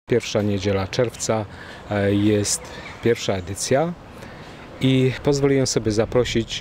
Pierwsza niedziela czerwca jest pierwsza edycja i pozwoliłem sobie zaprosić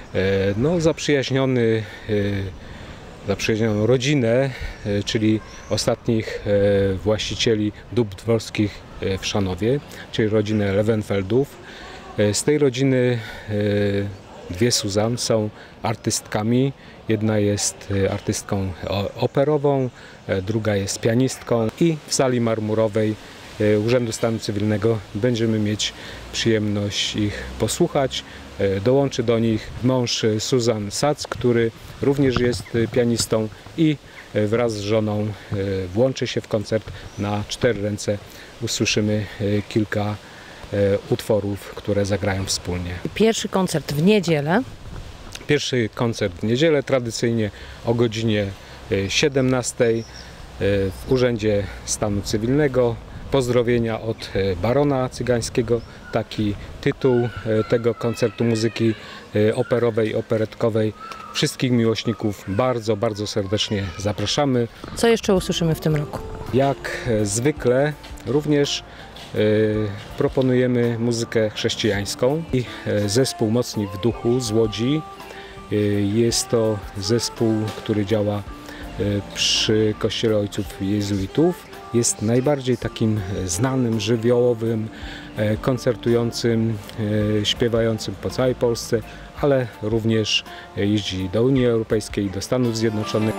zaprzyjaźnioną rodzinę, czyli ostatnich właścicieli dóbr dworskich w Szanowie, czyli rodzinę Lewenfeldów. Z tej rodziny dwie Suzan są artystkami. Jedna jest artystką operową, druga jest pianistką i w sali marmurowej Urzędu Stanu Cywilnego będziemy mieć przyjemność ich posłuchać. Dołączy do nich mąż Suzan Sac, który również jest pianistą i wraz z żoną włączy się w koncert na 4 ręce. Usłyszymy kilka utworów, które zagrają wspólnie. Pierwszy koncert w niedzielę. Pierwszy koncert w niedzielę, tradycyjnie o godzinie 17 w Urzędzie Stanu Cywilnego. Pozdrowienia od barona cygańskiego. Taki tytuł tego koncertu muzyki operowej i operetkowej. Wszystkich miłośników bardzo, bardzo serdecznie zapraszamy. Co jeszcze usłyszymy w tym roku? Jak zwykle również proponujemy muzykę chrześcijańską i zespół Mocni w Duchu z Łodzi. Jest to zespół, który działa przy Kościele Ojców Jezuitów. Jest najbardziej takim znanym, żywiołowym, koncertującym, śpiewającym po całej Polsce, ale również jeździ do Unii Europejskiej, do Stanów Zjednoczonych.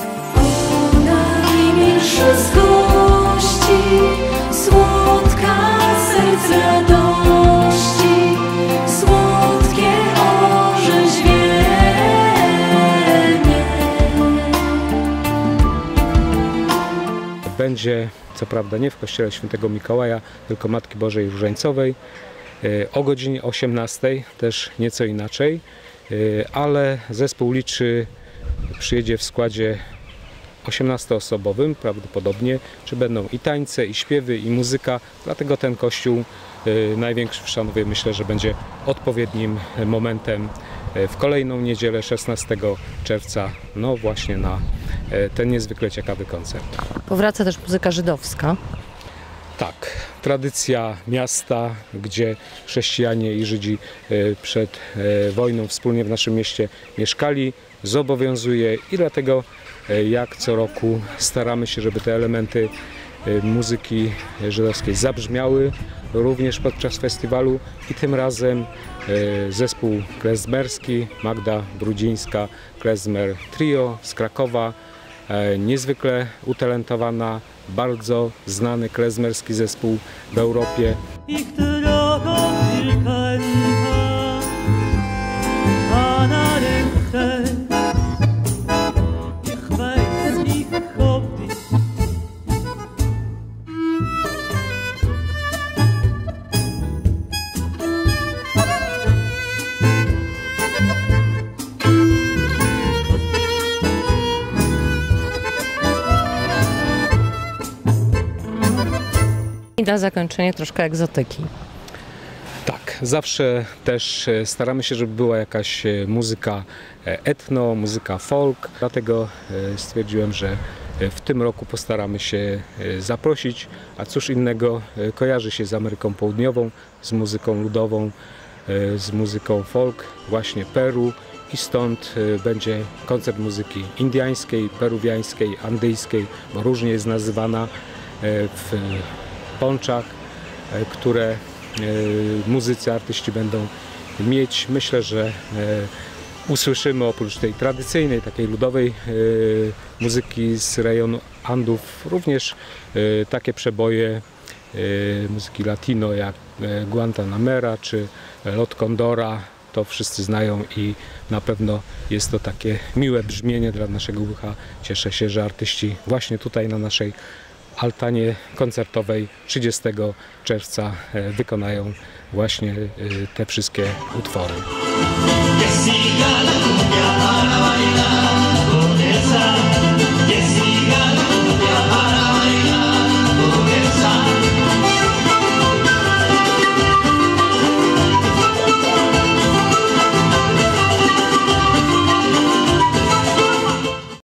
Słodka serc radości, słodkie orzeźwienie. Będzie, co prawda, nie w kościele Świętego Mikołaja, tylko Matki Bożej Różańcowej o godzinie 18, też nieco inaczej, ale zespół przyjedzie w składzie 18-osobowym prawdopodobnie, czy będą i tańce, i śpiewy, i muzyka, dlatego ten kościół największy w Szanowie myślę, że będzie odpowiednim momentem w kolejną niedzielę 16 czerwca, no właśnie na ten niezwykle ciekawy koncert. Powraca też muzyka żydowska. Tak, tradycja miasta, gdzie chrześcijanie i Żydzi przed wojną wspólnie w naszym mieście mieszkali, zobowiązuje i dlatego jak co roku staramy się, żeby te elementy muzyki żydowskiej zabrzmiały również podczas festiwalu i tym razem zespół klezmerski Magda Brudzińska Klezmer Trio z Krakowa, niezwykle utalentowana, bardzo znany klezmerski zespół w Europie. I na zakończenie troszkę egzotyki. Tak, zawsze też staramy się, żeby była jakaś muzyka etno, muzyka folk, dlatego stwierdziłem, że w tym roku postaramy się zaprosić, a cóż innego kojarzy się z Ameryką Południową, z muzyką ludową, z muzyką folk, właśnie Peru i stąd będzie koncert muzyki indyjskiej, peruwiańskiej, andyjskiej, bo różnie jest nazywana, w Ponczach, które muzycy, artyści będą mieć. Myślę, że usłyszymy oprócz tej tradycyjnej, takiej ludowej muzyki z rejonu Andów również takie przeboje muzyki latino jak Guantanamera czy Lot Condora. To wszyscy znają i na pewno jest to takie miłe brzmienie dla naszego ucha. Cieszę się, że artyści właśnie tutaj na naszej altanie koncertowej 30 czerwca wykonają właśnie te wszystkie utwory.